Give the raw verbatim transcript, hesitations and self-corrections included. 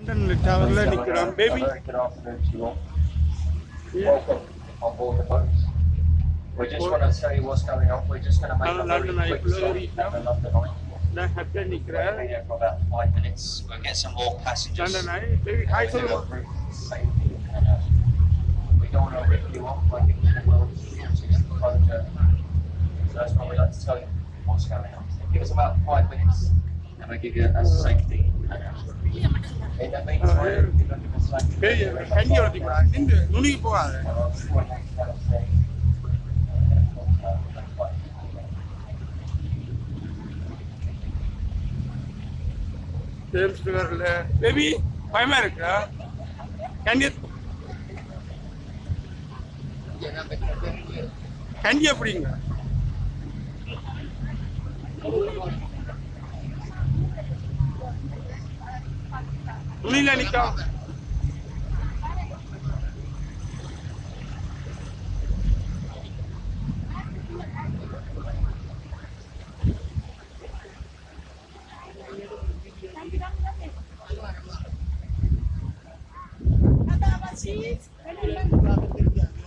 London Tower நிக்கிறோம் baby. Very good afternoon to you all. Welcome on board the boat. We just want to tell you what's going on. We're just going to make a very quick stop at the London Eye. நான் ஹாப்பியா We'll நிக்கிறேன். be there for about five minutes. We'll get some more passengers. London Eye baby hi We'll do சொல்லுங்க. a route safety and uh, we don't want to rip you off by giving you the world's shortest boat journey. So that's why we like to tell you what's going on. So give us about five minutes and we'll give you a safety announcement. In the meantime, if you're looking for safety, பேய் கண்ணி வரதி கூட நின்று நுனிக்கு போகாத. James ரிவர்ல baby பயமா இருக்கா? கண்ணி கண்ணி எப்படிங்க? நுனியில நிக்காம Ada apa sih?